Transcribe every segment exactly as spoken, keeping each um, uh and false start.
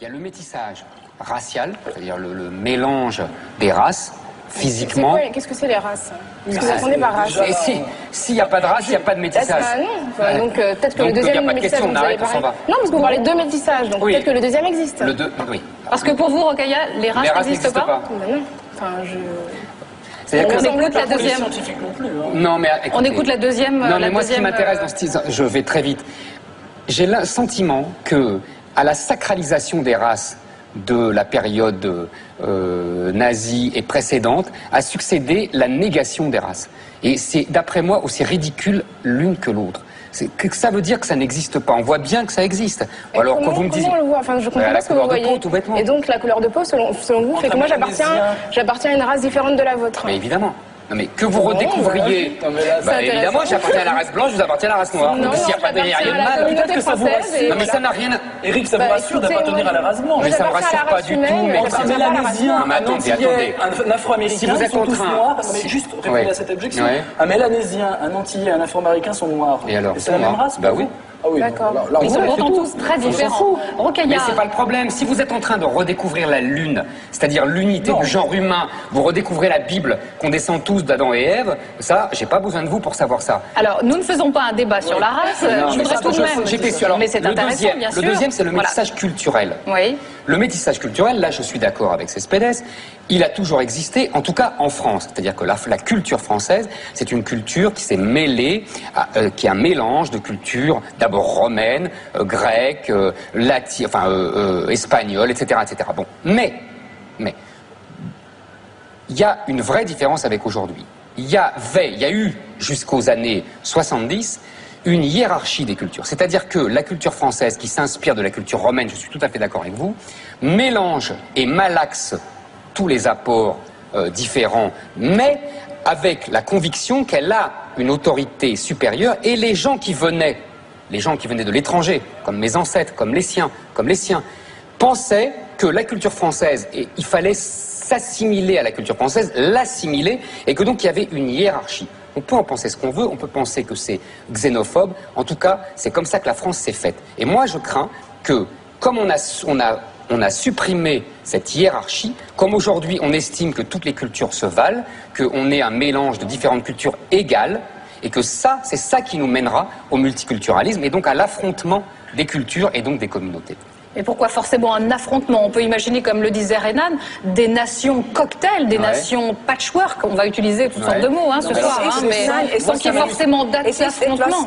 Il y a le métissage racial, c'est-à-dire le, le mélange des races, physiquement. Qu'est-ce que c'est les races? Qu'est-ce que vous entendez par race? Et si, s'il n'y a pas de race, il n'y a pas de métissage. Ah, non. Enfin, donc euh, peut-être que donc, le deuxième il n'y a pas de question, on arrête, on s'en va. Non, parce que vous parlez de deux métissages, donc oui. peut-être que le deuxième existe. Le deux, oui. Parce que pour vous, Rokhaya, les races n'existent pas, pas. Ben non. Enfin, je... On écoute la deuxième. Non, mais écoutez, on écoute la deuxième. Non, mais la moi, deuxième, ce qui m'intéresse dans ce titre, je vais très vite. J'ai le sentiment que, à la sacralisation des races de la période euh, nazie et précédente, a succédé la négation des races. Et c'est, d'après moi, aussi ridicule l'une que l'autre. Que ça veut dire que ça n'existe pas. On voit bien que ça existe. Et alors comment, quand vous me disiez, on le voit, enfin, je comprends pas ce que vous voyez. Peau, et donc la couleur de peau, selon, selon vous, fait que moi j'appartiens, j'appartiens à une race différente de la vôtre. Mais évidemment. Non mais que vous bon, redécouvriez, bah, bah, évidemment j'appartiens à la race blanche, vous appartiez à la race noire. Non, s'il n'y a pas de rien de mal, peut-être que ça vous rassure. Non mais ça n'a rien à... Eric, ça vous rassure d'appartenir à la race blanche. Mais ça ne me rassure pas du tout. Mais un mélanésien, un antillais, un afro-américain sont tous noirs. Mais juste répondre à cette objection. Un mélanésien, un antillais, un afro-américain sont noirs. Et alors, c'est la même race? Bah oui. Ah oui, d'accord. Là, là, ils sont pourtant tous très différents. Rokhaya. Mais c'est pas le problème. Si vous êtes en train de redécouvrir la Lune, c'est-à-dire l'unité du genre humain, vous redécouvrez la Bible, qu'on descend tous d'Adam et Ève, ça, j'ai pas besoin de vous pour savoir ça. Alors, nous ne faisons pas un débat sur la race. Non, je voudrais tout de même. J'étais sûr. Alors, mais c'est intéressant, deuxième, bien sûr. Le deuxième, c'est le métissage voilà. culturel. Oui. Le métissage culturel, là, je suis d'accord avec Cespedes. Il a toujours existé, en tout cas en France. C'est-à-dire que la, la culture française, c'est une culture qui s'est mêlée, à, euh, qui est un mélange de cultures, d'abord romaine, euh, grecque, euh, latine, enfin euh, euh, espagnole, et cetera, et cetera. Bon, mais, mais, il y a une vraie différence avec aujourd'hui. Il y avait, il y a eu jusqu'aux années soixante-dix une hiérarchie des cultures. C'est-à-dire que la culture française, qui s'inspire de la culture romaine, je suis tout à fait d'accord avec vous, mélange et malaxe tous les apports euh, différents, mais avec la conviction qu'elle a une autorité supérieure, et les gens qui venaient, les gens qui venaient de l'étranger, comme mes ancêtres, comme les siens, comme les siens, pensaient que la culture française, et il fallait s'assimiler à la culture française, l'assimiler, et que donc il y avait une hiérarchie. On peut en penser ce qu'on veut, on peut penser que c'est xénophobe, en tout cas, c'est comme ça que la France s'est faite. Et moi, je crains que, comme on a, on a On a supprimé cette hiérarchie, comme aujourd'hui on estime que toutes les cultures se valent, qu'on est un mélange de différentes cultures égales, et que ça, c'est ça qui nous mènera au multiculturalisme, et donc à l'affrontement des cultures et donc des communautés. Et pourquoi forcément un affrontement? On peut imaginer, comme le disait Renan, des nations cocktail, des ouais. nations patchwork. On va utiliser toutes ouais. sortes de mots hein, ce soir, hein, mais sans qu'il y ait forcément d'affrontement.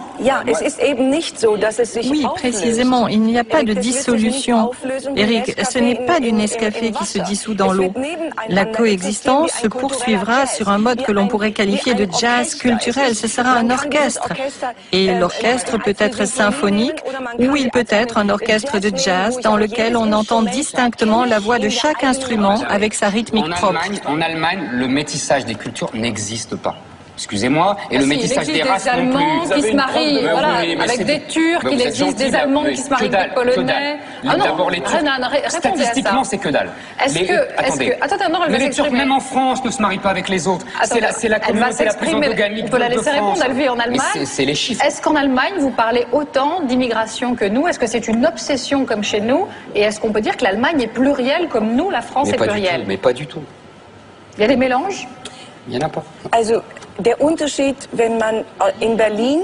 Oui, précisément, il n'y a pas de dissolution. Eric, ce n'est pas du Nescafé qui se dissout dans l'eau. La coexistence se poursuivra sur un mode que l'on pourrait qualifier de jazz culturel. Ce sera un orchestre. Et l'orchestre peut être symphonique ou il peut être un orchestre de jazz dans lequel on entend distinctement la voix de chaque instrument avec sa rythmique propre. En Allemagne, le métissage des cultures n'existe pas. Excusez-moi, et ah le si, métissage des races non plus. Il existe des Allemands qui se marient voilà, oui, avec des Turcs, il existe des Allemands qui se marient avec des Polonais. Ah non, les Turcs, Renan, statistiquement, c'est que dalle. Est-ce que... Attendez, est attends, attends, mais les Turcs, même en France, ne se marient pas avec les autres. C'est la, la communauté la plus endogamique de France. On peut la laisser répondre, elle vit en Allemagne. C'est les chiffres. Est-ce qu'en Allemagne, vous parlez autant d'immigration que nous? Est-ce que c'est une obsession comme chez nous? Et est-ce qu'on peut dire que l'Allemagne est plurielle comme nous, la France est plurielle? Mais pas du tout. Il y a des mélanges? Il n'y en a pas. Also, der Unterschied, wenn man in Berlin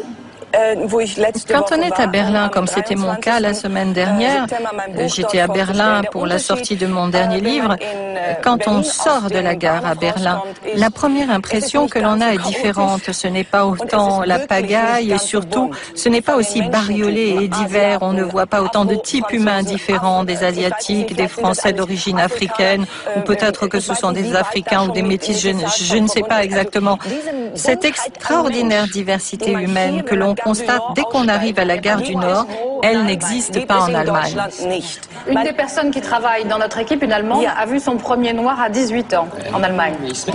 Quand on est à Berlin, comme c'était mon cas la semaine dernière, j'étais à Berlin pour la sortie de mon dernier livre, quand on sort de la gare à Berlin, la première impression que l'on a est différente. Ce n'est pas autant la pagaille et surtout, ce n'est pas aussi bariolé et divers. On ne voit pas autant de types humains différents, des Asiatiques, des Français d'origine africaine, ou peut-être que ce sont des Africains ou des métis, je, je ne sais pas exactement. Cette extraordinaire diversité humaine que l'on constate dès qu'on arrive à la gare du Nord, elle n'existe pas en Allemagne. Une des personnes qui travaille dans notre équipe, une Allemande, a vu son premier noir à dix-huit ans en Allemagne.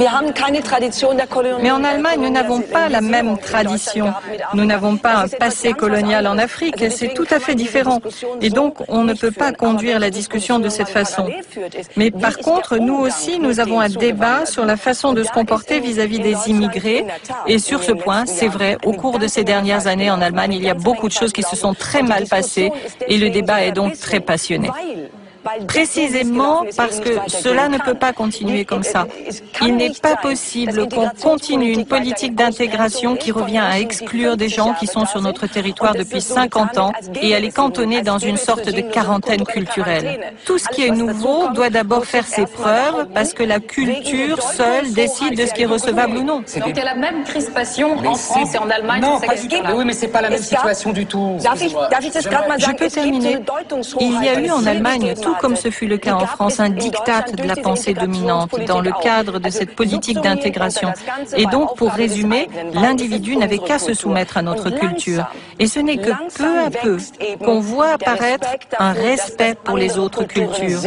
Mais en Allemagne, nous n'avons pas la même tradition. Nous n'avons pas un passé colonial en Afrique et c'est tout à fait différent. Et donc, on ne peut pas conduire la discussion de cette façon. Mais par contre, nous aussi, nous avons un débat sur la façon de se comporter vis-à-vis des immigrés. Et sur ce point, c'est vrai, au cours de ces dernières années en Allemagne, il y a beaucoup de choses qui se sont très mal passées et le débat est donc très passionné. précisément parce que cela ne peut pas continuer comme ça. Il n'est pas possible qu'on continue une politique d'intégration qui revient à exclure des gens qui sont sur notre territoire depuis cinquante ans et à les cantonner dans une sorte de quarantaine culturelle. Tout ce qui est nouveau doit d'abord faire ses preuves parce que la culture seule décide de ce qui est recevable ou non. Donc il y a la même crispation en France et en Allemagne. Non, pas du tout. Mais oui, mais c'est pas la même situation du tout. Je peux terminer. Il y a eu en Allemagne, tout comme ce fut le cas en France, un diktat de la pensée dominante dans le cadre de cette politique d'intégration. Et donc, pour résumer, l'individu n'avait qu'à se soumettre à notre culture. Et ce n'est que peu à peu qu'on voit apparaître un respect pour les autres cultures.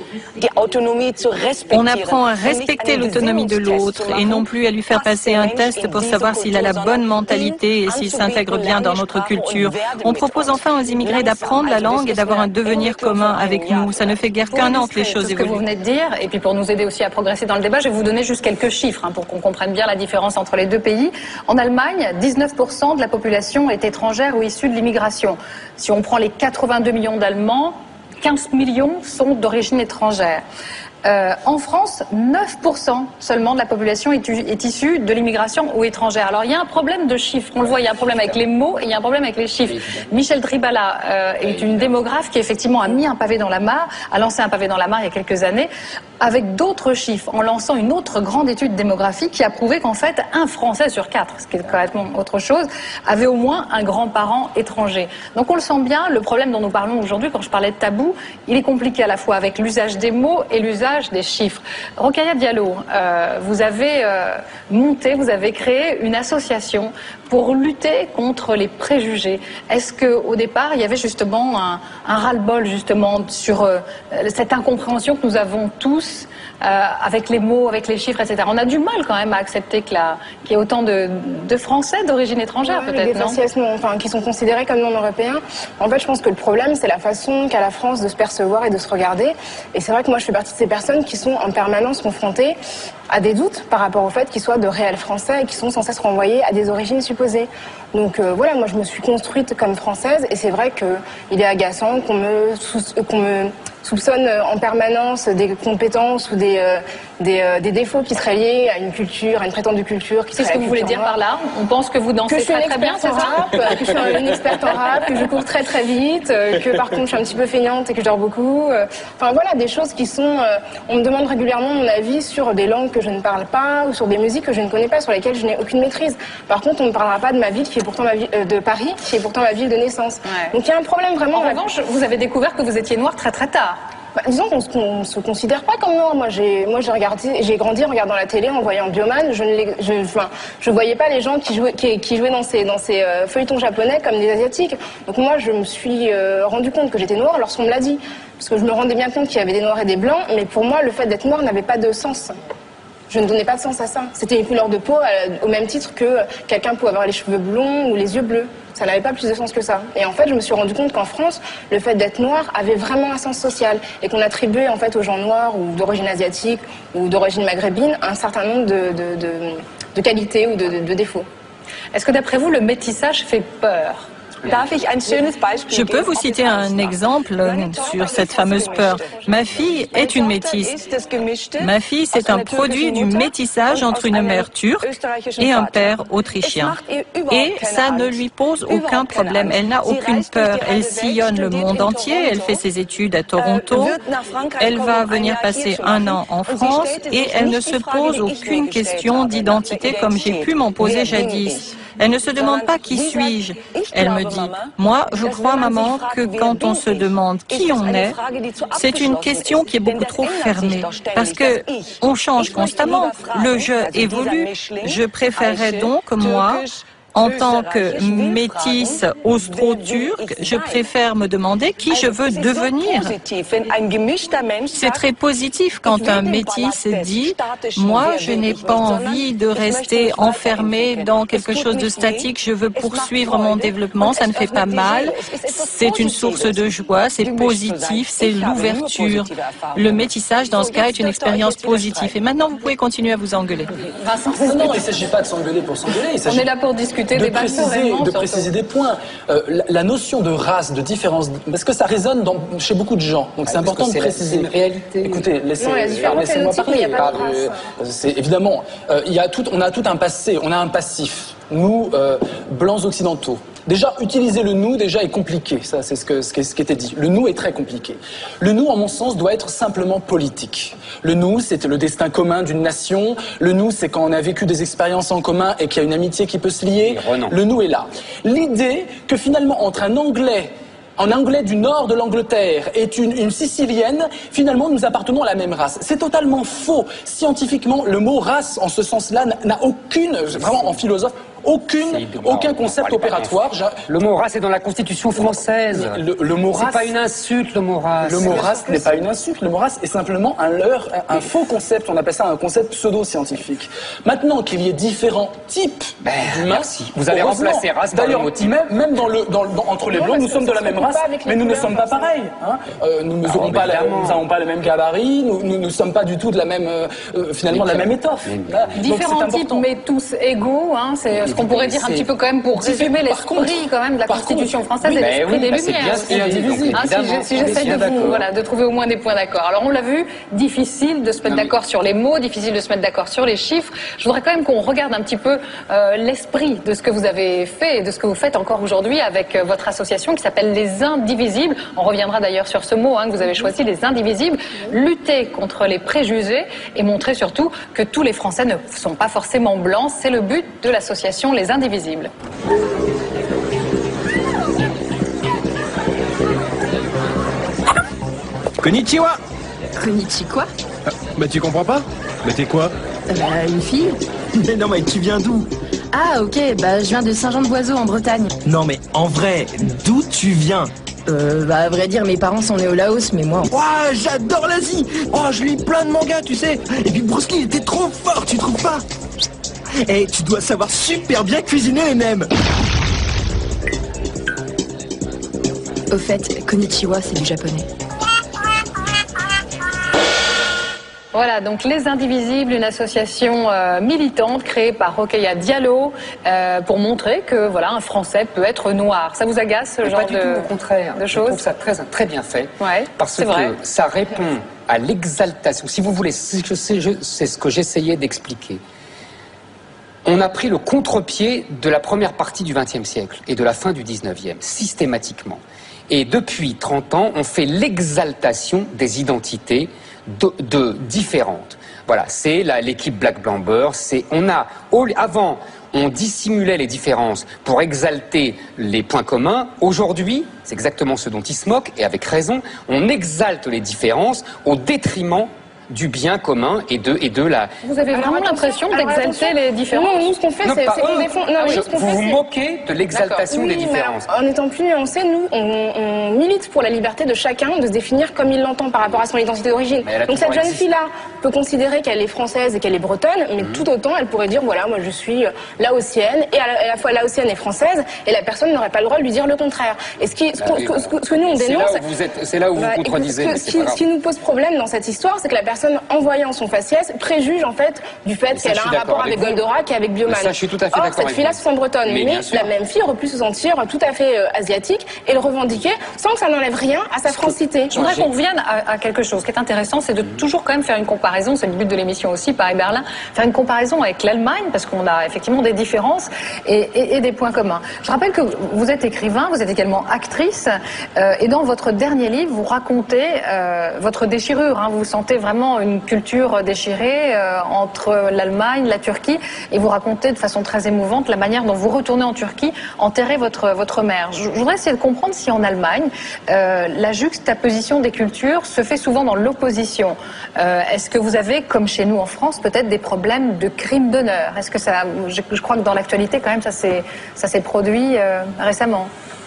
On apprend à respecter l'autonomie de l'autre et non plus à lui faire passer un test pour savoir s'il a la bonne mentalité et s'il s'intègre bien dans notre culture. On propose enfin aux immigrés d'apprendre la langue et d'avoir un devenir commun avec nous. Ça ne fait guère qu'un an que les choses évoluent. C'est ce que vous venez de dire. Et puis pour nous aider aussi à progresser dans le débat, je vais vous donner juste quelques chiffres hein, pour qu'on comprenne bien la différence entre les deux pays. En Allemagne, dix-neuf pour cent de la population est étrangère ou issue de l'immigration. Si on prend les quatre-vingt-deux millions d'Allemands, quinze millions sont d'origine étrangère. Euh, en France, neuf pour cent seulement de la population est, est issue de l'immigration ou étrangère. Alors il y a un problème de chiffres, on le voit, il y a un problème avec les mots et il y a un problème avec les chiffres. Michel Tribala euh, est une démographe qui effectivement a mis un pavé dans la mare, a lancé un pavé dans la mare il y a quelques années, avec d'autres chiffres, en lançant une autre grande étude démographique qui a prouvé qu'en fait, un Français sur quatre, ce qui est complètement autre chose, avait au moins un grand-parent étranger. Donc on le sent bien, le problème dont nous parlons aujourd'hui, quand je parlais de tabou, il est compliqué à la fois avec l'usage des mots et l'usage des chiffres. Rokhaya Diallo, euh, vous avez euh, monté, vous avez créé une association pour lutter contre les préjugés. Est-ce qu'au départ, il y avait justement un, un ras-le-bol justement sur euh, cette incompréhension que nous avons tous euh, avec les mots, avec les chiffres, et cetera. On a du mal quand même à accepter qu'il y ait autant de, de Français d'origine étrangère, ouais, peut-être, non enfin, qui sont considérés comme non européens. En fait, je pense que le problème, c'est la façon qu'a la France de se percevoir et de se regarder. Et c'est vrai que moi, je fais partie de ces personnes qui sont en permanence confrontées à des doutes par rapport au fait qu'ils soient de réels Français et qui sont sans cesse renvoyés à des origines supposées. Donc euh, voilà, moi je me suis construite comme Française et c'est vrai qu'il est agaçant qu'on me, qu'on me soupçonne en permanence des compétences ou des, euh, des, euh, des défauts qui seraient liés à une culture, à une prétendue culture. C'est ce que vous voulez dire par là? On pense que vous dansez que très très bien, c'est ça? Que je suis une experte en rap, que je cours très très vite, que par contre je suis un petit peu feignante et que je dors beaucoup. Enfin voilà, des choses qui sont... On me demande régulièrement mon avis sur des langues que je ne parle pas ou sur des musiques que je ne connais pas, sur lesquelles je n'ai aucune maîtrise. Par contre, on ne parlera pas de ma ville qui est pourtant ma ville, euh, de Paris, qui est pourtant ma ville de naissance. Ouais. Donc il y a un problème vraiment... En revanche, vous avez découvert que vous étiez noire très très tard. Bah, disons qu'on ne se considère pas comme noir. Moi, j'ai, moi, j'ai regardé, j'ai grandi en regardant la télé, en voyant Bioman. Je ne, les, je, enfin, je voyais pas les gens qui jouaient, qui, qui jouaient dans ces, dans ces euh, feuilletons japonais comme des asiatiques. Donc moi, je me suis euh, rendu compte que j'étais noire lorsqu'on me l'a dit, parce que je me rendais bien compte qu'il y avait des noirs et des blancs. Mais pour moi, le fait d'être noir n'avait pas de sens. Je ne donnais pas de sens à ça. C'était une couleur de peau euh, au même titre que quelqu'un pouvait avoir les cheveux blonds ou les yeux bleus. Ça n'avait pas plus de sens que ça. Et en fait, je me suis rendu compte qu'en France, le fait d'être noir avait vraiment un sens social et qu'on attribuait en fait aux gens noirs ou d'origine asiatique ou d'origine maghrébine un certain nombre de, de, de, de qualités ou de, de, de défauts. Est-ce que d'après vous, le métissage fait peur ? Je peux vous citer un exemple sur cette fameuse peur. Ma fille est une métisse. Ma fille, c'est un produit du métissage entre une mère turque et un père autrichien. Et ça ne lui pose aucun problème. Elle n'a aucune peur. Elle sillonne le monde entier. Elle fait ses études à Toronto. Elle va venir passer un an en France et elle ne se pose aucune question d'identité comme j'ai pu m'en poser jadis. Elle ne se demande pas qui suis-je. Elle me dit, moi, je crois, maman, que quand on se demande qui on est, c'est une question qui est beaucoup trop fermée. Parce que on change constamment. Le je évolue. Je préférerais donc, moi, en tant que métisse austro-turque, je préfère me demander qui je veux devenir. C'est très positif quand un métis dit « Moi, je n'ai pas envie de rester enfermé dans quelque chose de statique, je veux poursuivre mon développement, ça ne fait pas mal, c'est une source de joie, c'est positif, c'est l'ouverture. » Le métissage, dans ce cas, est une expérience positive. Et maintenant, vous pouvez continuer à vous engueuler. Vincent, non, non, il ne s'agit pas de s'engueuler pour s'engueuler. On est là pour discuter. discuter, de débattre préciser, de préciser des points. Euh, la, la notion de race, de différence, parce que ça résonne dans, chez beaucoup de gens. Donc ah, c'est important de préciser. C'est une réalité. Écoutez, laissez-moi laissez parler. C'est évidemment, euh, il y a tout, on a tout un passé, on a un passif. Nous, euh, blancs occidentaux. Déjà, utiliser le nous, déjà, est compliqué. Ça, c'est ce, que, ce, qui, ce qui était dit. Le nous est très compliqué. Le nous, en mon sens, doit être simplement politique. Le nous, c'est le destin commun d'une nation. Le nous, c'est quand on a vécu des expériences en commun et qu'il y a une amitié qui peut se lier. Le nous est là. L'idée que finalement, entre un Anglais, un Anglais du nord de l'Angleterre et une, une Sicilienne, finalement, nous appartenons à la même race. C'est totalement faux. Scientifiquement, le mot race, en ce sens-là, n'a aucune, vraiment en philosophe, Aucune, aucun concept opératoire. Le mot race est dans la Constitution française. Le, le mot race, c'est pas une insulte, le mot race. Le mot race n'est pas une insulte. Le mot race est simplement un leurre, un, un faux concept. On appelle ça un concept pseudo-scientifique. Maintenant qu'il y ait différents types ben, d'humains, merci. Vous avez remplacé race par le mot type. Même, même dans le, dans, dans, entre les blancs, nous sommes de la même race, mais nous ne sommes pas pareils. Hein. Euh, nous n'avons pas, pas le même gabarit. Nous, nous ne sommes pas du tout de la même, euh, finalement, de la même étoffe. Différents types, mais tous égaux. Hein, c'est ce qu'on pourrait dire un petit peu quand même pour résumer l'esprit quand même de la Constitution française et l'esprit des Lumières. Si j'essaie de vous, voilà, de trouver au moins des points d'accord. Alors on l'a vu, difficile de se mettre d'accord sur les mots, difficile de se mettre d'accord sur les chiffres. Je voudrais quand même qu'on regarde un petit peu euh, l'esprit de ce que vous avez fait et de ce que vous faites encore aujourd'hui avec euh, votre association qui s'appelle Les Indivisibles. On reviendra d'ailleurs sur ce mot hein, que vous avez choisi, Les Indivisibles. Lutter contre les préjugés et montrer surtout que tous les Français ne sont pas forcément blancs. C'est le but de l'association Les Indivisibles. Konnichiwa. Konnichiwa. Ah, bah tu comprends pas? Mais t'es quoi? euh, Bah une fille. Mais non mais tu viens d'où? Ah ok, bah je viens de Saint-Jean-de-Boiseau en Bretagne. Non mais en vrai, d'où tu viens? Euh, bah à vrai dire mes parents sont nés au Laos mais moi... Ouah, j'adore l'Asie. Oh je lis plein de mangas tu sais. Et puis Bruce Lee était trop fort, tu trouves pas? Eh, tu dois savoir super bien cuisiner les mêmes. Au fait, konnichiwa, c'est du japonais. Voilà, donc Les Indivisibles, une association euh, militante créée par Rokhaya Diallo euh, pour montrer que voilà, un Français peut être noir. Ça vous agace ce Mais genre pas du de, tout, au contraire. de choses? Je trouve ça très, très bien fait. Ouais, parce que vrai. ça répond à l'exaltation. Si vous voulez, c'est ce que j'essayais d'expliquer. On a pris le contre-pied de la première partie du vingtième siècle et de la fin du dix-neuvième, systématiquement. Et depuis trente ans, on fait l'exaltation des identités de, de différentes. Voilà, c'est l'équipe Black Blamber, c'est on a avant on dissimulait les différences pour exalter les points communs. Aujourd'hui, c'est exactement ce dont ils se moquent et avec raison, on exalte les différences au détriment du bien commun et de, et de la... Vous avez vraiment l'impression d'exalter les différences? Non, nous, ce qu'on fait, c'est qu'on défend... Non, je, nous, ce qu'on vous fait, vous moquez de l'exaltation oui, des différences. En étant plus nuancé, nous, on, on milite pour la liberté de chacun de se définir comme il l'entend par rapport à son identité d'origine. Donc cette jeune fille-là peut considérer qu'elle est française et qu'elle est bretonne, mais mmh. tout autant, elle pourrait dire, voilà, moi je suis laotienne, et à la, à la fois laotienne et française, et la personne n'aurait pas le droit de lui dire le contraire. Et ce, qui, ce, bah, que, ce, que, ce que nous, on dénonce... C'est là où vous bah, vous contredisez. Ce, ce, ce qui nous pose problème dans cette histoire, c'est que la personne, en voyant son faciès, préjuge en fait du fait qu'elle a un rapport avec, avec Goldorak et avec Bioman. Ça, je suis tout à fait Or, cette fille-là se sent bretonne, mais, mais la même fille aurait pu se sentir tout à fait euh, asiatique et le revendiquer sans que ça n'enlève rien à sa francité. Je voudrais qu'on revienne à, à quelque chose qui est intéressant, c'est de toujours quand même faire une comparaison, c'est le but de l'émission aussi, Paris Berlin, faire une comparaison avec l'Allemagne, parce qu'on a effectivement des différences et, et, et des points communs. Je rappelle que vous êtes écrivain, vous êtes également actrice, euh, et dans votre dernier livre, vous racontez euh, votre déchirure, hein, vous sentez vraiment une culture déchirée Euh, entre l'Allemagne, la Turquie, et vous racontez de façon très émouvante la manière dont vous retournez en Turquie enterrer votre, votre mère. Je, je voudrais essayer de comprendre si en Allemagne, euh, la juxtaposition des cultures se fait souvent dans l'opposition. Euh, Est-ce que vous avez, comme chez nous en France, peut-être des problèmes de crime d'honneur? Est-ce que ça, je, je crois que dans l'actualité, quand même, ça s'est produit euh, récemment.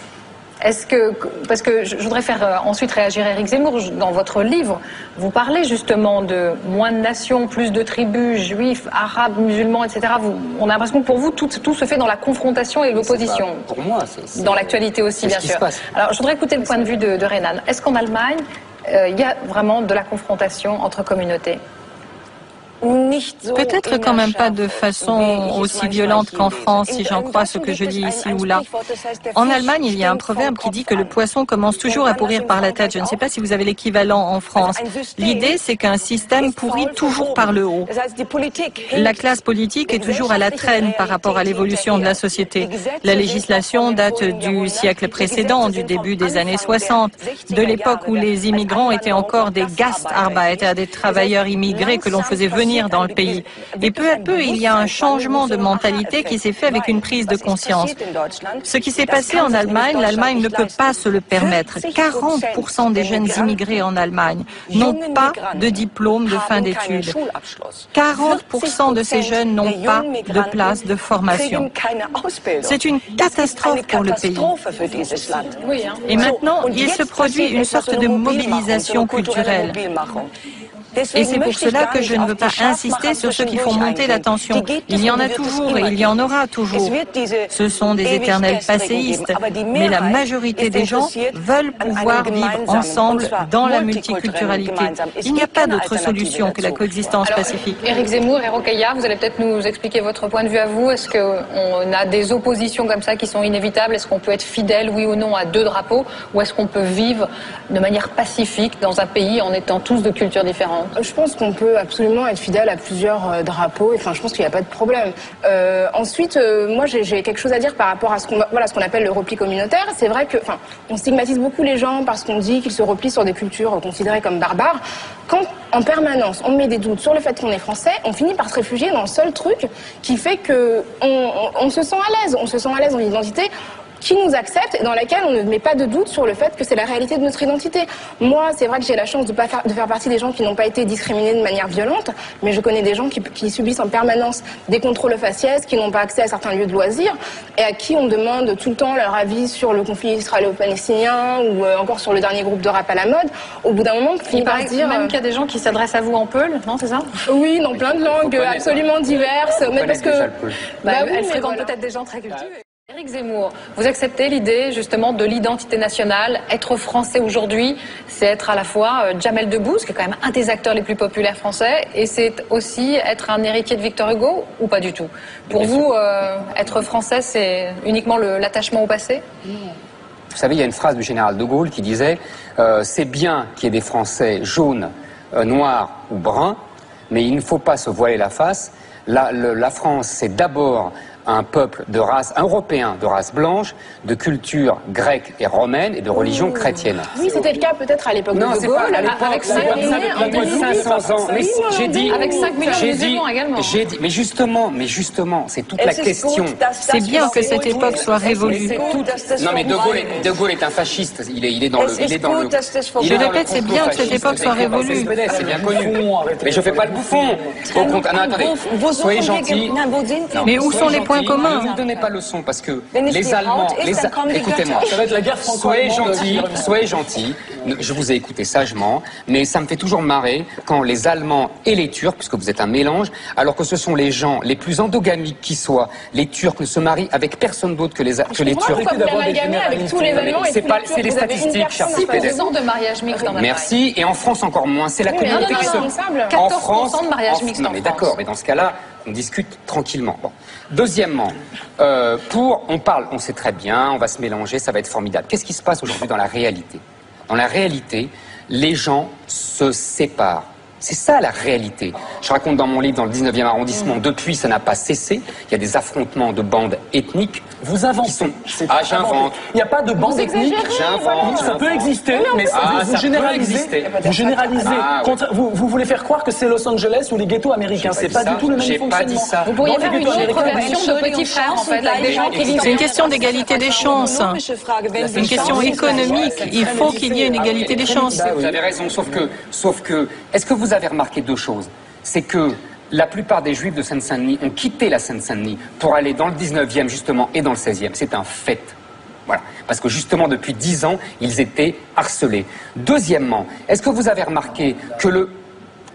Est-ce que, parce que je voudrais faire euh, ensuite réagir Éric Zemmour, dans votre livre, vous parlez justement de moins de nations, plus de tribus, juifs, arabes, musulmans, et cetera. Vous, on a l'impression que pour vous, tout, tout se fait dans la confrontation et l'opposition. Pour moi, c'est... Dans l'actualité aussi, bien sûr. Alors, je voudrais écouter le point de vue de, de Renan. Est-ce qu'en Allemagne, il euh, y a vraiment de la confrontation entre communautés? Peut-être quand même pas de façon aussi violente qu'en France, si j'en crois ce que je lis ici ou là. En Allemagne, il y a un proverbe qui dit que le poisson commence toujours à pourrir par la tête. Je ne sais pas si vous avez l'équivalent en France. L'idée, c'est qu'un système pourrit toujours par le haut. La classe politique est toujours à la traîne par rapport à l'évolution de la société. La législation date du siècle précédent, du début des années soixante, de l'époque où les immigrants étaient encore des Gastarbeiter, des travailleurs immigrés que l'on faisait venir dans le pays. Et peu à peu, il y a un changement de mentalité qui s'est fait avec une prise de conscience. Ce qui s'est passé en Allemagne, l'Allemagne ne peut pas se le permettre. quarante pour cent des jeunes immigrés en Allemagne n'ont pas de diplôme de fin d'études. quarante pour cent de ces jeunes n'ont pas de place de formation. C'est une catastrophe pour le pays. Et maintenant, il se produit une sorte de mobilisation culturelle. Et c'est pour cela que je ne veux pas insister sur ceux qui font monter la tension. Il y en a toujours et il y en aura toujours. Ce sont des éternels passéistes, mais la majorité des gens veulent pouvoir vivre ensemble dans la multiculturalité. Il n'y a pas d'autre solution que la coexistence pacifique. Éric Zemmour et Rokhaya, vous allez peut-être nous expliquer votre point de vue à vous. Est-ce qu'on a des oppositions comme ça qui sont inévitables? Est-ce qu'on peut être fidèle, oui ou non, à deux drapeaux? Ou est-ce qu'on peut vivre de manière pacifique dans un pays en étant tous de cultures différentes? Je pense qu'on peut absolument être fidèle à plusieurs euh, drapeaux. Enfin, je pense qu'il n'y a pas de problème. Euh, ensuite, euh, moi, j'ai quelque chose à dire par rapport à ce qu'on voilà, ce qu'on appelle le repli communautaire. C'est vrai que, enfin, on stigmatise beaucoup les gens parce qu'on dit qu'ils se replient sur des cultures considérées comme barbares. Quand, en permanence, on met des doutes sur le fait qu'on est français, on finit par se réfugier dans le seul truc qui fait que on, on, on se sent à l'aise. On se sent à l'aise dans l'identité qui nous accepte et dans laquelle on ne met pas de doute sur le fait que c'est la réalité de notre identité. Moi, c'est vrai que j'ai la chance de, pas faire, de faire partie des gens qui n'ont pas été discriminés de manière violente, mais je connais des gens qui, qui subissent en permanence des contrôles faciès, qui n'ont pas accès à certains lieux de loisirs et à qui on demande tout le temps leur avis sur le conflit israélo-palestinien ou euh, encore sur le dernier groupe de rap à la mode. Au bout d'un moment, on finit par se dire... Même qu'il y a des gens qui s'adressent à vous en peul, non, c'est ça? Oui, dans plein de langues absolument diverses. Mais parce que... Bah, bah, oui, elles fréquentent voilà. peut-être des gens très cultivés. Éric Zemmour, vous acceptez l'idée justement de l'identité nationale. Être français aujourd'hui, c'est être à la fois euh, Jamel Debbouze, qui est quand même un des acteurs les plus populaires français, et c'est aussi être un héritier de Victor Hugo, ou pas du tout? Pour vous, euh, être français, c'est uniquement l'attachement au passé? Vous savez, il y a une phrase du général de Gaulle qui disait euh, « C'est bien qu'il y ait des Français jaunes, euh, noirs ou bruns, mais il ne faut pas se voiler la face. La, le, la France, c'est d'abord... un peuple de race, un européen de race blanche, de culture grecque et romaine et de religion mmh. chrétienne. Oui, c'était le cas peut-être à l'époque de De Gaulle. Non, à l'époque, cinq cents ans. Mais j'ai dit, avec cinq millions de musulmans également. J'ai dit, mais justement, mais justement, c'est toute la question. C'est bien que cette époque soit révolue. Non, mais De Gaulle est, de Gaulle est un fasciste. Il est, il est dans le, il est dans le. Je répète, c'est bien que cette époque soit révolue. C'est bien connu. Mais je fais pas le bouffon. Au contraire, non, attendez. Soyez gentils. Mais où sont les points commun. Ne vous donnez pas le son parce que les Allemands, les A... écoutez-moi, ça va être la guerre franco-allemande. Soyez gentils, soyez gentils. Je vous ai écouté sagement, mais ça me fait toujours marrer quand les Allemands et les Turcs, puisque vous êtes un mélange, alors que ce sont les gens les plus endogamiques qui soient, les Turcs ne se marient avec personne d'autre que les que les Turcs. C'est pas, c'est les statistiques, cher quatorze pour cent de mariage mixte en Allemagne. Merci. Et en France encore moins. C'est la communauté qui se. En France, de mariage mixte. Non, mais d'accord. Mais dans ce cas-là, on discute tranquillement. Bon. Deuxièmement, euh, pour, on parle, on sait très bien, on va se mélanger, ça va être formidable. Qu'est-ce qui se passe aujourd'hui dans la réalité? Dans la réalité, les gens se séparent. C'est ça la réalité. Je raconte dans mon livre, dans le dix-neuvième arrondissement, mmh. depuis, ça n'a pas cessé. Il y a des affrontements de bandes ethniques. Vous inventez. Sont... Ah, j'invente. Il n'y a pas de bandes ethniques. J'invente. Ça peut exister, mais ah, vous, vous généralisez. Vous généralisez. Ah, oui. vous, vous voulez faire croire que c'est Los Angeles ou les ghettos américains. C'est pas, pas du tout le même fonctionnement. Pas dit ça. Vous pourriez faire une autre version de Petit Frère, en fait, avec des gens qui vivent. C'est une question d'égalité des chances. C'est une question économique. Il faut qu'il y ait une égalité des chances. Vous avez raison, sauf que, sauf que, est-ce que vous avez remarqué deux choses? C'est que la plupart des Juifs de Seine-Saint-Denis ont quitté la Seine-Saint-Denis pour aller dans le dix-neuvième justement et dans le seizième. C'est un fait. Voilà. Parce que justement, depuis dix ans, ils étaient harcelés. Deuxièmement, est-ce que vous avez remarqué que le...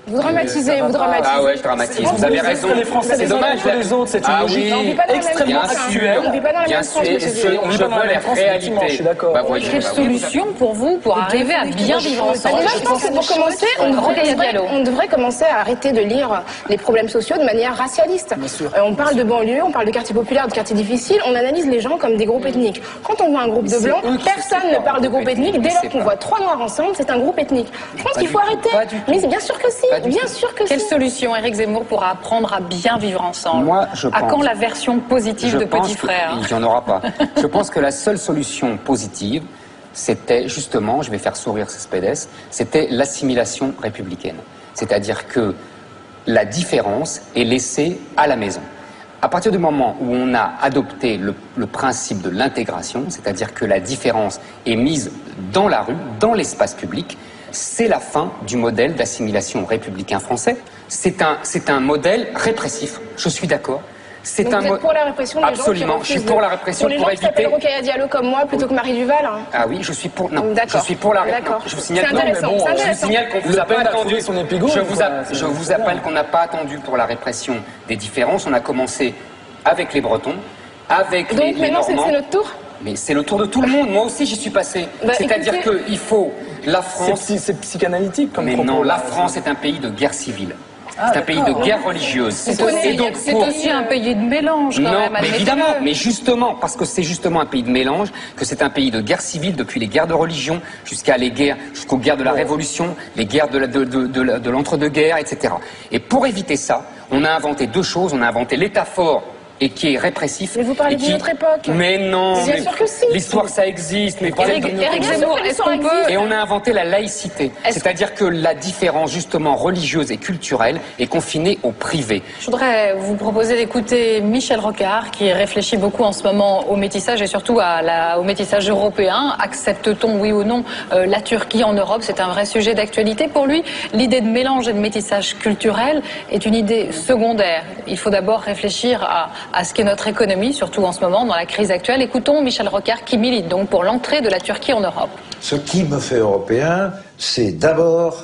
Vous dramatisez, vous dramatisez. Ah ouais, je dramatise. Vous avez raison. Les Français, c'est dommage. Que les autres, c'est une ah logique oui, extrêmement actuelle. On ne vit pas dans la même France, monsieur. On ne vit pas dans la même France, effectivement, je suis d'accord. Bah, Quelle solution pour vous pour arriver à bien vivre ensemble? Déjà, je pense que pour commencer, on devrait, on devrait commencer à arrêter de lire les problèmes sociaux de manière racialiste. Euh, on parle de banlieue, on parle de quartiers populaires, de quartiers difficiles, on analyse les gens comme des groupes ethniques. Quand on voit un groupe de blancs, personne ne parle de groupe ethnique. Dès lors qu'on voit trois noirs ensemble, c'est un groupe ethnique. Je pense qu'il faut arrêter. Mais bien sûr que si, bien sûr que si. Quelle solution Éric Zemmour pour apprendre à bien vivre ensemble? Moi, je pense, à quand la version positive je de pense Petit Frère? Il n'y en aura pas. Je pense que la seule solution positive, c'était justement, je vais faire sourire Cespedes, c'était l'assimilation républicaine. C'est-à-dire que la différence est laissée à la maison. À partir du moment où on a adopté le, le principe de l'intégration, c'est-à-dire que la différence est mise dans la rue, dans l'espace public, c'est la fin du modèle d'assimilation républicain français. C'est un, c'est un modèle répressif, je suis d'accord. C'est Donc un vous êtes pour la répression des Absolument, gens qui je suis pour la répression pour, pour les gens éviter. Qui Rokhaya Diallo comme moi plutôt que Marie Duval. Hein. Ah oui, je suis pour. Non, je suis pour la répression. Je vous signale, non, mais bon, je vous signale qu'on vous a pas attendu. Son épigo, je vous, a, je vous appelle qu'on n'a pas attendu pour la répression des différences. On a commencé avec les Bretons, avec Donc, les, les Normands. Donc maintenant c'est notre tour. Mais c'est le tour de tout le monde. Moi aussi, j'y suis passé. Bah, C'est-à-dire écoutez... qu'il faut la France. C'est psychanalytique comme Mais propos, non, là. la France est un pays de guerre civile. Ah, c'est un pays de guerre religieuse. C'est aussi, pour... aussi un pays de mélange, quand non, même. Mais évidemment, mais justement, parce que c'est justement un pays de mélange, que c'est un pays de guerre civile depuis les guerres de religion jusqu'à les guerres, jusqu'aux guerres de la Révolution, les guerres de, la, de, de, de, de, de l'entre-deux-guerres, et cetera. Et pour éviter ça, on a inventé deux choses. On a inventé l'État fort et qui est répressif. Mais vous parlez d'une autre époque. Mais non, bien sûr que si. L'histoire ça existe. Mais Éric, Éric Zemmour, est-ce qu'on peut... Et on a inventé la laïcité, c'est-à-dire que la différence justement religieuse et culturelle est confinée au privé. Je voudrais vous proposer d'écouter Michel Rocard, qui réfléchit beaucoup en ce moment au métissage et surtout à la, au métissage européen. Accepte-t-on, oui ou non, euh, la Turquie en Europe? C'est un vrai sujet d'actualité pour lui. L'idée de mélange et de métissage culturel est une idée secondaire. Il faut d'abord réfléchir à à ce qu'est notre économie, surtout en ce moment, dans la crise actuelle. Écoutons Michel Rocard qui milite donc pour l'entrée de la Turquie en Europe. Ce qui me fait européen, c'est d'abord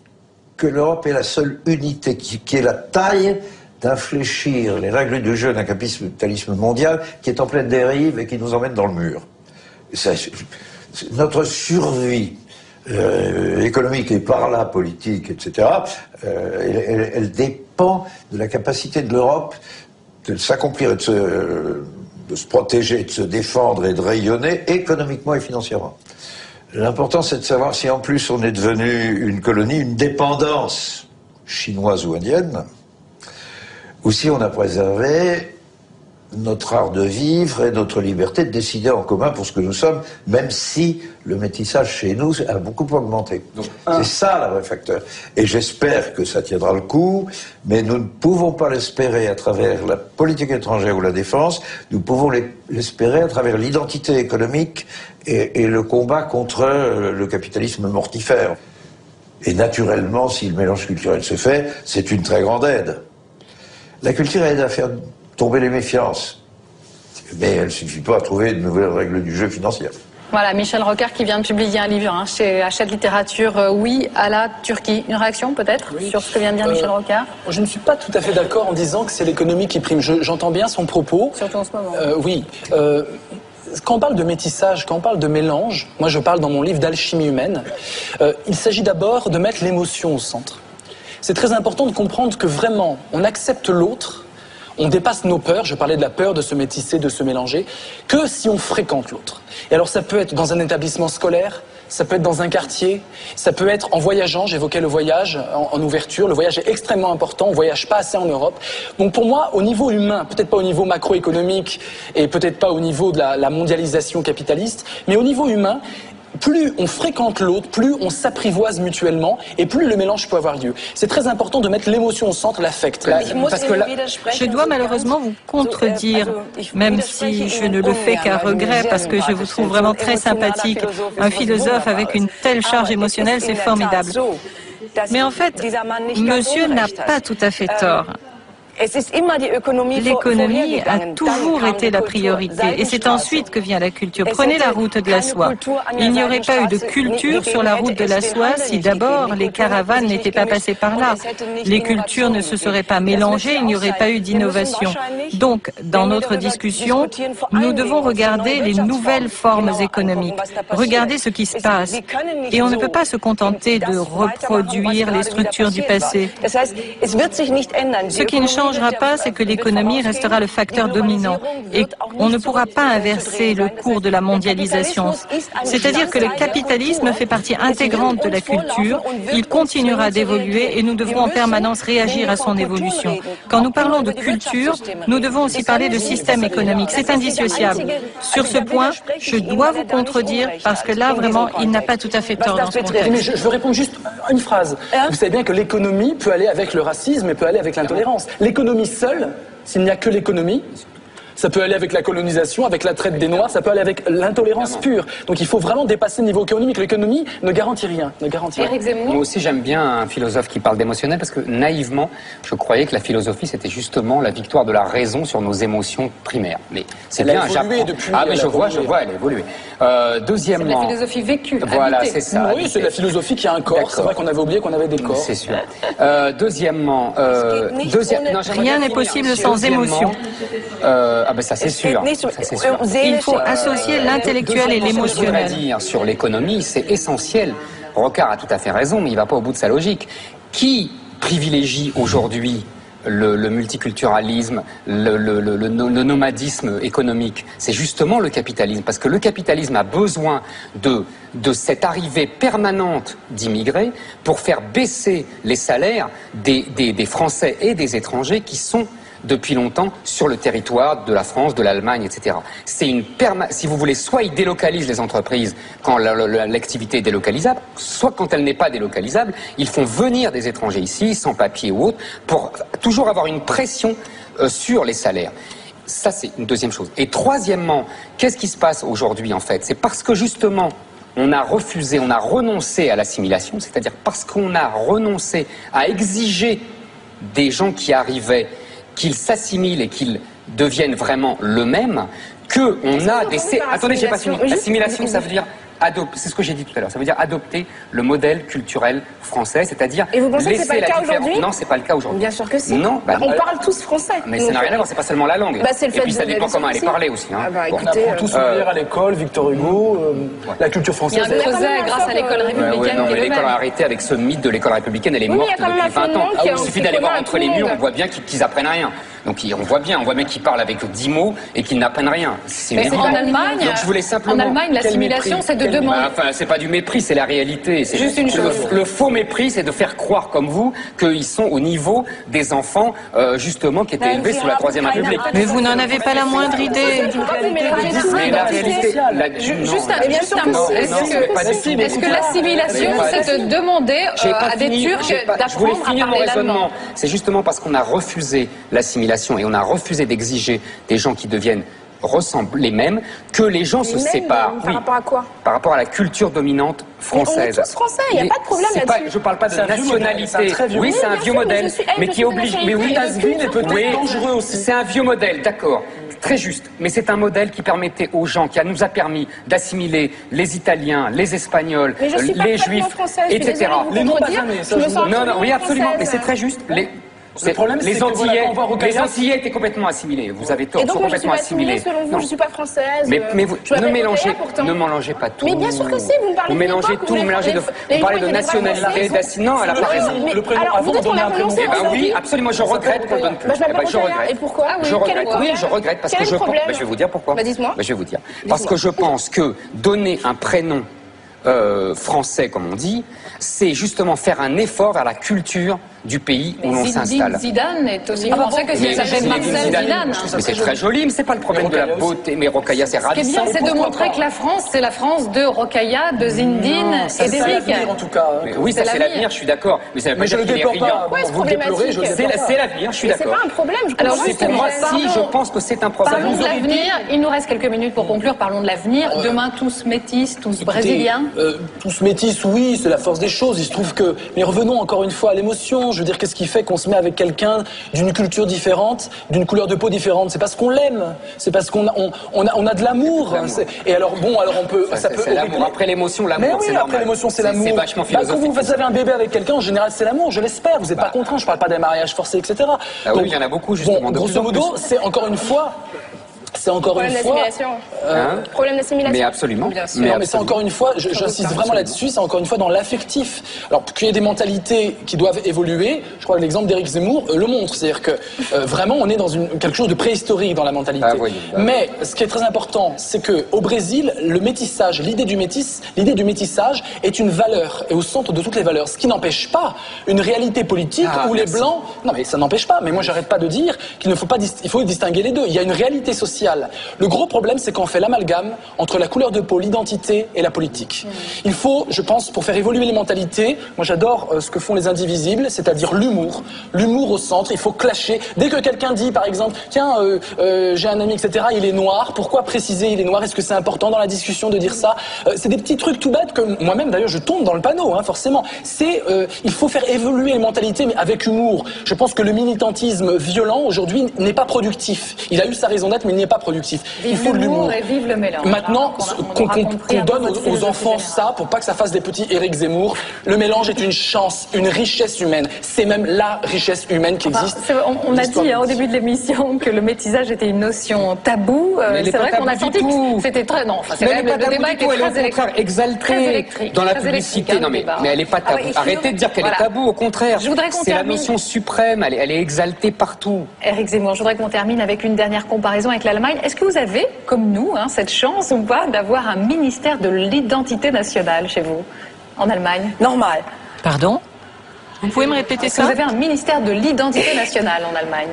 que l'Europe est la seule unité qui, qui est la taille d'infléchir les règles du jeu d'un capitalisme mondial qui est en pleine dérive et qui nous emmène dans le mur. Ça, notre survie euh, économique et par là politique, et cetera, euh, elle, elle, elle dépend de la capacité de l'Europe de s'accomplir et de se, de se protéger, de se défendre et de rayonner économiquement et financièrement. L'important, c'est de savoir si en plus on est devenu une colonie, une dépendance chinoise ou indienne, ou si on a préservé notre art de vivre et notre liberté de décider en commun pour ce que nous sommes, même si le métissage chez nous a beaucoup augmenté. C'est ça le vrai facteur. Et j'espère que ça tiendra le coup, mais nous ne pouvons pas l'espérer à travers la politique étrangère ou la défense, nous pouvons l'espérer à travers l'identité économique et, et le combat contre le capitalisme mortifère. Et naturellement, si le mélange culturel se fait, c'est une très grande aide. La culture aide à faire tomber les méfiances. Mais elle ne suffit pas à trouver de nouvelles règles du jeu financier. Voilà, Michel Rocard qui vient de publier un livre hein, chez Hachette Littérature, euh, oui à la Turquie. Une réaction peut-être oui. sur ce que vient de dire euh, Michel Rocard? Je ne suis pas tout à fait d'accord en disant que c'est l'économie qui prime. J'entends bien son propos. Surtout en ce moment. Euh, oui. Euh, Quand on parle de métissage, quand on parle de mélange, moi je parle dans mon livre d'alchimie humaine, euh, il s'agit d'abord de mettre l'émotion au centre. C'est très important de comprendre que vraiment, on accepte l'autre, on dépasse nos peurs, je parlais de la peur de se métisser, de se mélanger, que si on fréquente l'autre. Et alors ça peut être dans un établissement scolaire, ça peut être dans un quartier, ça peut être en voyageant, j'évoquais le voyage en, en ouverture, le voyage est extrêmement important, on ne voyage pas assez en Europe. Donc pour moi, au niveau humain, peut-être pas au niveau macroéconomique et peut-être pas au niveau de la, la mondialisation capitaliste, mais au niveau humain, plus on fréquente l'autre, plus on s'apprivoise mutuellement et plus le mélange peut avoir lieu. C'est très important de mettre l'émotion au centre, l'affect. Parce que là, je dois malheureusement vous contredire, même si je ne le fais qu'à regret parce que je vous trouve vraiment très sympathique. Un philosophe avec une telle charge émotionnelle, c'est formidable. Mais en fait, monsieur n'a pas tout à fait tort. L'économie a toujours été la priorité et c'est ensuite que vient la culture. Prenez la route de la soie. Il n'y aurait pas eu de culture sur la route de la soie si d'abord les caravanes n'étaient pas passées par là. Les cultures ne se seraient pas mélangées, il n'y aurait pas eu d'innovation. Donc, dans notre discussion, nous devons regarder les nouvelles formes économiques, regarder ce qui se passe. Et on ne peut pas se contenter de reproduire les structures du passé. Ce qui ne changera pas, c'est que l'économie restera le facteur dominant et on ne pourra pas inverser le cours de la mondialisation. C'est-à-dire que le capitalisme fait partie intégrante de la culture, il continuera d'évoluer et nous devrons en permanence réagir à son évolution. Quand nous parlons de culture, nous devons aussi parler de système économique. C'est indissociable. Sur ce point, je dois vous contredire parce que là, vraiment, il n'a pas tout à fait tort dans ce contexte. Mais je, je veux répondre juste à une phrase. Vous savez bien que l'économie peut aller avec le racisme et peut aller avec l'intolérance. L'économie seule, s'il n'y a que l'économie, ça peut aller avec la colonisation, avec la traite des Noirs, ça peut aller avec l'intolérance pure. Donc il faut vraiment dépasser le niveau économique. L'économie ne garantit rien. Ne garantit rien. Moi aussi j'aime bien un philosophe qui parle d'émotionnel parce que naïvement, je croyais que la philosophie c'était justement la victoire de la raison sur nos émotions primaires. Mais c'est bien, évolué depuis. Ah mais je vois, je vois, elle a évolué. Euh, deuxièmement. C'est la philosophie vécue. Voilà, c'est ça. Oui, c'est la philosophie qui a un corps. C'est vrai qu'on avait oublié qu'on avait des corps. C'est sûr. Euh, deuxièmement, euh, deuxième, non, rien n'est possible sans émotion. Euh, ah ben ça c'est sûr. Ça, c'est sûr. Il faut associer l'intellectuel et l'émotionnel. Ce que je voudrais dire sur l'économie, c'est essentiel. Rocard a tout à fait raison, mais il ne va pas au bout de sa logique. Qui privilégie aujourd'hui le, le multiculturalisme, le, le, le, le, le nomadisme économique? C'est justement le capitalisme, parce que le capitalisme a besoin de, de cette arrivée permanente d'immigrés pour faire baisser les salaires des, des, des Français et des étrangers qui sont depuis longtemps sur le territoire de la France, de l'Allemagne, et cetera. C'est une perma... Si vous voulez, soit ils délocalisent les entreprises quand l'activité est délocalisable, soit quand elle n'est pas délocalisable, ils font venir des étrangers ici, sans papier ou autre, pour toujours avoir une pression euh, sur les salaires. Ça, c'est une deuxième chose. Et troisièmement, qu'est-ce qui se passe aujourd'hui, en fait? C'est parce que justement, on a refusé, on a renoncé à l'assimilation, c'est-à-dire parce qu'on a renoncé à exiger des gens qui arrivaient qu'ils s'assimilent et qu'ils deviennent vraiment le même, qu'on a des... Attendez, j'ai pas fini. Assimilation, ça veut dire... C'est ce que j'ai dit tout à l'heure, ça veut dire adopter le modèle culturel français, c'est-à-dire... Et vous pensez que c'est pas le cas aujourd'hui? Non, c'est pas le cas aujourd'hui. Bien sûr que si. Non, bah, on bah, parle tous français. Mais ça n'a rien à voir, c'est pas seulement la langue. Bah, le et puis ça dépend comment elle est parlée aussi. Hein. Ah bah, bon. écoutez, on apprend tous euh... lire à l'école, Victor Hugo, euh, ouais. La culture française. Il y a un creuset grâce à l'école républicaine. Ouais, ouais, non, mais l'école a arrêté avec ce mythe de l'école républicaine, elle est morte depuis vingt ans. Il suffit d'aller voir entre les murs, on voit bien qu'ils apprennent rien. Donc on voit bien, on voit bien qu'ils parlent avec dix mots et qu'ils n'apprennent rien. C'est en Allemagne. Donc je voulais simplement. En Allemagne, l'assimilation, c'est de demander. Enfin, c'est pas du mépris, c'est la réalité. C'est juste une chose. Le, le faux mépris, c'est de faire croire comme vous qu'ils sont au niveau des enfants euh, justement qui étaient élevés sous la Troisième République. Mais vous n'en avez pas la moindre idée. Mais la réalité, juste un mot. Est-ce que l'assimilation, c'est de demander à des Turcs d'apprendre à parler l'allemand? C'est justement parce qu'on a refusé l'assimilation et on a refusé d'exiger des gens qui deviennent ressemblent les mêmes, que les gens se séparent. Par rapport à quoi? Par rapport à la culture dominante française. On est tous français, il n'y a pas de problème là-dessus. Je ne parle pas de nationalité. Oui, c'est un vieux modèle, mais qui oblige. Mais oui, dangereux aussi. C'est un vieux modèle, d'accord. Très juste, mais c'est un modèle qui permettait aux gens, qui nous a permis d'assimiler les Italiens, les Espagnols, les Juifs, et cetera. Les non Non, non, oui, absolument, mais c'est très juste. Les Le problème, les Antillais, les Antillais étaient complètement assimilés. Vous avez tort, ils sont complètement assimilés. Selon vous, je suis pas française. Mais, mais vous, ne mélangez, ne mélangez pas tout. Mais bien sûr que si, vous me parlez vous mélangez tout, vous mélangez de, vous parlez de nationalité, d'assimilation. Elle a pas raison. Le prénom avant, on a prononcé. Eh ben oui, absolument, je regrette qu'on le donne plus. Je regrette. Et pourquoi? Je regrette. Oui, je regrette parce que je pense. Je vais vous dire pourquoi. Dites-moi. Je vais vous dire. Parce que je pense que donner un prénom Euh, français, comme on dit, c'est justement faire un effort vers la culture du pays où l'on s'installe. Zidane est aussi français que s'il s'appelle Marcel Zidane. Mais c'est très joli, mais c'est pas le problème de la beauté. Mais Rokhaya, c'est ravissant. Ce qui est bien, c'est de montrer que la France, c'est la France de Rokhaya, de Zinedine et d'Éric. En tout cas. Oui, ça c'est l'avenir, je suis d'accord. Mais ça veut pas dire qu'il est brillant. Vous déplorez, c'est l'avenir, je suis d'accord. C'est pas un problème. Alors pour moi, si, je pense que c'est un problème. Parlons de l'avenir. Il nous reste quelques minutes pour conclure. Parlons de l'avenir. Demain, tous métis, tous brésiliens. Tous métis, oui, c'est la force des choses. Il se trouve que, mais revenons encore une fois à l'émotion. Je veux dire, qu'est-ce qui fait qu'on se met avec quelqu'un d'une culture différente, d'une couleur de peau différente? C'est parce qu'on l'aime, c'est parce qu'on a, on, on a, on a de l'amour. Et alors, bon, alors on peut... Ça, ça peut c'est l'amour. Après l'émotion, l'amour, oui, c'est normal. Après l'émotion, c'est l'amour. C'est vachement philosophique. Bah, quand vous avez un bébé avec quelqu'un, en général, c'est l'amour, je l'espère. Vous n'êtes bah. pas contraint, je parle pas d'un mariage forcé, et cetera. Ah oui, il y en a beaucoup, justement. Bon, grosso modo, c'est encore une fois... C'est encore problème une fois. Euh, hein problème d'assimilation. Mais absolument. Bien sûr. Mais, non, mais c'est encore une fois, j'insiste vraiment là-dessus, c'est encore une fois dans l'affectif. Alors qu'il y ait des mentalités qui doivent évoluer, je crois que l'exemple d'Éric Zemmour euh, le montre. C'est-à-dire que euh, vraiment on est dans une, quelque chose de préhistorique dans la mentalité. Ah, oui, bah, mais ce qui est très important, c'est que au Brésil, le métissage, l'idée du métis, l'idée du métissage est une valeur et au centre de toutes les valeurs. Ce qui n'empêche pas une réalité politique ah, où merci. les blancs. Non mais ça n'empêche pas. Mais moi j'arrête pas de dire qu'il ne faut pas, il faut distinguer les deux. Il y a une réalité sociale. Le gros problème, c'est qu'on fait l'amalgame entre la couleur de peau, l'identité et la politique. Mmh. Il faut, je pense, pour faire évoluer les mentalités, moi j'adore euh, ce que font les indivisibles, c'est-à-dire l'humour. L'humour au centre, il faut clasher. Dès que quelqu'un dit, par exemple, tiens, euh, euh, j'ai un ami, et cetera, il est noir, pourquoi préciser il est noir? Est-ce que c'est important dans la discussion de dire ça? euh, C'est des petits trucs tout bêtes que moi-même, d'ailleurs, je tombe dans le panneau, hein, forcément. C'est, euh, il faut faire évoluer les mentalités, mais avec humour. Je pense que le militantisme violent, aujourd'hui, n'est pas productif. Il a eu sa raison d'être, mais il n'est pas productif. Vive il faut de l'humour. Et vive le mélange. Maintenant, qu'on qu qu donne aux, aux enfants ça pour pas que ça fasse des petits Éric Zemmour. Le mélange est une chance, une richesse humaine. C'est même la richesse humaine qui existe. Enfin, on on a dit hein, au début de l'émission que le métissage était une notion taboue. Euh, c'est vrai qu'on a senti que c'était très non. Enfin, c'est le débat était très électrique. Exalté dans la publicité. Non mais, mais elle n'est pas tabou. Ah, arrêtez de dire qu'elle est tabou. Au contraire, c'est la notion suprême. Elle est, elle est exaltée partout. Éric Zemmour, je voudrais qu'on termine avec une dernière comparaison avec l'Allemagne. Est-ce que vous avez, comme nous, hein, cette chance ou pas d'avoir un ministère de l'identité nationale chez vous, en Allemagne? Normal. Pardon? Vous pouvez me répéter ça? Vous avez un ministère de l'identité nationale en Allemagne?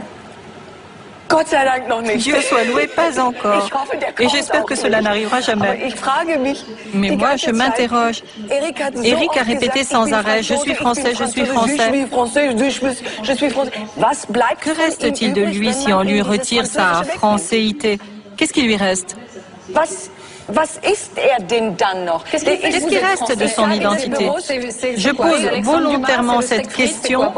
Dieu soit loué, pas encore. Et j'espère que cela n'arrivera jamais. Mais moi, je m'interroge. Eric a répété sans arrêt, je suis français, je suis français. Que reste-t-il de lui si on lui retire sa françaisité? Qu'est-ce qui lui reste? Qu'est-ce qui reste de son identité? Je pose volontairement cette question.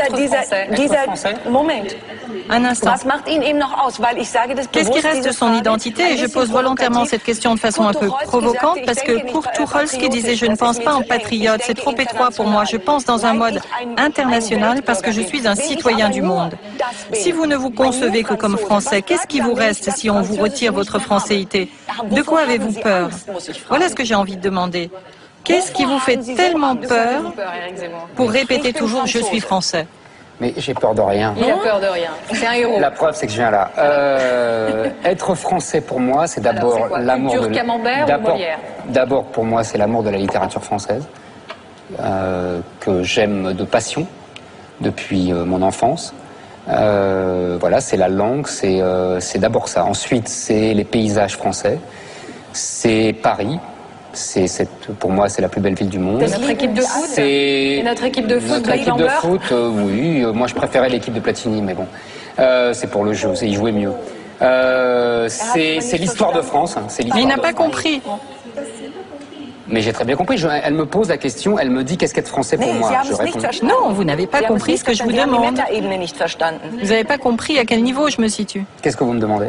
Un instant. Qu'est-ce qui reste de son identité? Et je pose volontairement cette question de façon un peu provocante parce que Kurt Tucholsky disait « Je ne pense pas en patriote, c'est trop étroit pour moi. Je pense dans un mode international parce que je suis un citoyen du monde. » Si vous ne vous concevez que comme français, qu'est-ce qui vous reste si on vous retire votre françaïté? De quoi avez-vous peur? Voilà ce que j'ai envie de demander. Qu'est-ce qui vous fait tellement peur pour répéter toujours « Je suis français » ? Mais j'ai peur de rien. Il a peur de rien. C'est un héros. La preuve, c'est que je viens là. Euh, être français, pour moi, c'est d'abord l'amour de... Camembert ou Molière? D'abord, pour moi, c'est l'amour de la littérature française, euh, que j'aime de passion depuis euh, mon enfance. Euh, voilà, c'est la langue, c'est euh, d'abord ça. Ensuite, c'est les paysages français, c'est Paris. C'est cette, pour moi, c'est la plus belle ville du monde. Notre équipe de foot. Et notre équipe de foot. Notre équipe de foot, euh, oui. Euh, moi, je préférais l'équipe de Platini, mais bon, euh, c'est pour le jeu. C'est y jouer mieux. Euh, c'est l'histoire de France. Hein, mais il n'a pas compris. Mais j'ai très bien compris. Je, elle me pose la question, elle me dit qu'est-ce qu'être français pour moi. Je réponds. Non, vous n'avez pas compris ce que je vous demande. Vous n'avez pas compris à quel niveau je me situe. Qu'est-ce que vous me demandez?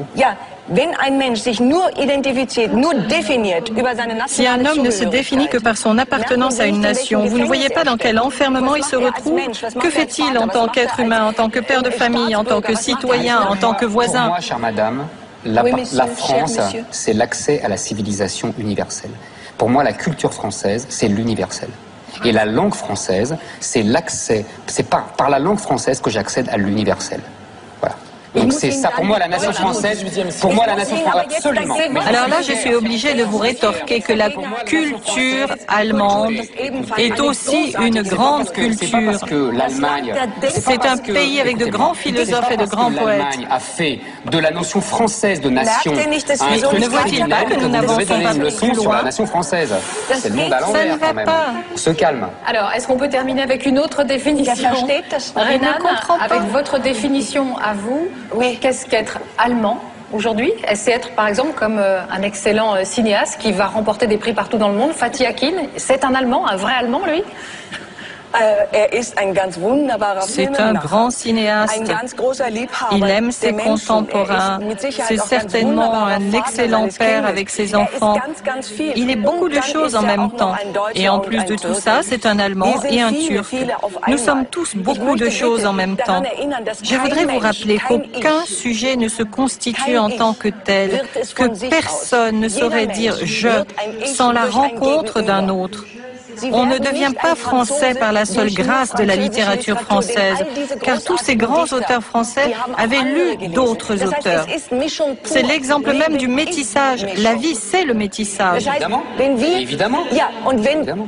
Si un homme ne se définit que par son appartenance à une nation, vous ne voyez pas dans quel enfermement il se retrouve? Que fait-il en tant qu'être humain, en tant que père de famille, en tant que citoyen, en tant que voisin? Pour moi, chère madame, la, la France, c'est l'accès à la civilisation universelle. Pour moi, la culture française, c'est l'universel. Et la langue française, c'est l'accès, c'est par, par la langue française que j'accède à l'universel. Voilà. Donc c'est ça, pour moi, la nation française, pour moi, la nation française, absolument. Alors là, je suis obligée de vous rétorquer que la culture allemande est aussi une grande culture. Parce que l'Allemagne, c'est un pays avec de grands philosophes et de grands poètes. L'Allemagne a fait de la notion française de nation un truc ne voit-il pas que nous n'avançons pas plus sur loin? la nation française. C'est le monde à l'envers quand même. On se calme. Alors, est-ce qu'on peut terminer avec une autre définition? Renan, avec votre définition à vous, oui. Qu'est-ce qu'être allemand aujourd'hui? Est-ce être, par exemple, comme euh, un excellent euh, cinéaste qui va remporter des prix partout dans le monde, Fatih Akin? C'est un Allemand, un vrai Allemand, lui? C'est un grand cinéaste. Il aime ses contemporains. C'est certainement un excellent père avec ses enfants. Il est beaucoup de choses en même temps. Et en plus de tout ça, c'est un Allemand et un Turc. Nous sommes tous beaucoup de choses en même temps. Je voudrais vous rappeler qu'aucun sujet ne se constitue en tant que tel, que personne ne saurait dire « je » sans la rencontre d'un autre. On ne devient pas français par la seule grâce de la littérature française, car tous ces grands auteurs français avaient lu d'autres auteurs. C'est l'exemple même du métissage. La vie, c'est le métissage. Évidemment. Évidemment. Évidemment.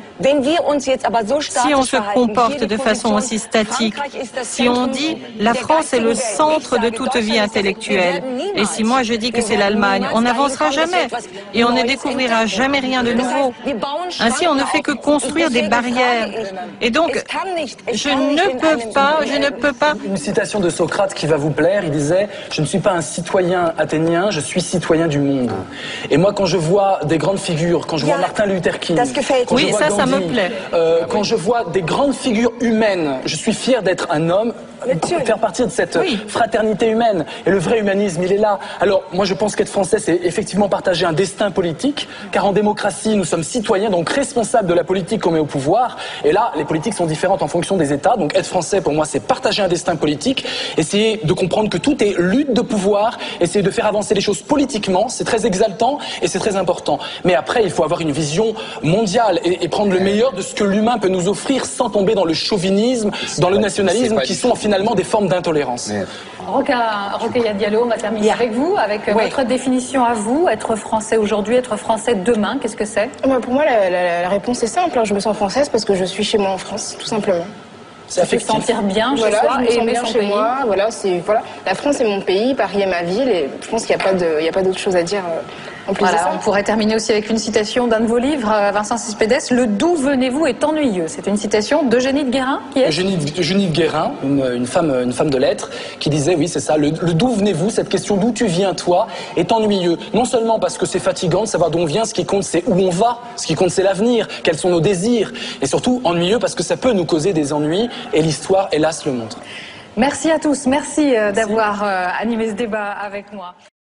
Si on se comporte de façon aussi statique, si on dit « la France est le centre de toute vie intellectuelle », et si moi je dis que c'est l'Allemagne, on n'avancera jamais et on ne découvrira jamais rien de nouveau. Ainsi, on ne fait que construire des barrières. Et donc, je ne peux pas, je ne peux pas... Une citation de Socrate qui va vous plaire, il disait « Je ne suis pas un citoyen athénien, je suis citoyen du monde ». Et moi, quand je vois des grandes figures, quand je vois Martin Luther King, quand oui, je vois ça, Gandhi, ça me plaît. Euh, quand je vois des grandes figures humaines, je suis fier d'être un homme, faire partie de cette oui. fraternité humaine. Et le vrai humanisme, il est là. Alors, moi, je pense qu'être français, c'est effectivement partager un destin politique, car en démocratie, nous sommes citoyens, donc responsables de la politique qu'on met au pouvoir. Et là, les politiques sont différentes en fonction des États. Donc, être français, pour moi, c'est partager un destin politique, essayer de comprendre que tout est lutte de pouvoir, essayer de faire avancer les choses politiquement. C'est très exaltant et c'est très important. Mais après, il faut avoir une vision mondiale et, et prendre le meilleur de ce que l'humain peut nous offrir sans tomber dans le chauvinisme, dans le nationalisme, qui sont finalement des formes d'intolérance. Rokhaya Diallo, on va terminer avec vous, avec oui. votre définition à vous, être français aujourd'hui, être français demain, qu'est-ce que c'est? Pour moi, la, la, la réponse est simple, je me sens française parce que je suis chez moi en France, tout simplement. Ça fait se sentir bien chez voilà, soi je me et sens aimer bien son chez pays. moi. Voilà, c'est voilà, la France est mon pays, Paris est ma ville, et je pense qu'il n'y a pas de, il y a pas d'autre chose à dire euh, en plus voilà, de ça. On pourrait terminer aussi avec une citation d'un de vos livres, Vincent Cespedes. Le d'où venez-vous est ennuyeux. C'est une citation d'Eugénie de Guérin qui est Eugénie, Eugénie de Guérin, une, une femme, une femme de lettres, qui disait oui, c'est ça. Le, le d'où venez-vous, cette question d'où tu viens toi, est ennuyeux. Non seulement parce que c'est fatigant de savoir d'où on vient, ce qui compte c'est où on va, ce qui compte c'est l'avenir, quels sont nos désirs, et surtout ennuyeux parce que ça peut nous causer des ennuis. Et l'histoire hélas le montre. Merci à tous, merci, merci. d'avoir euh, animé ce débat avec moi.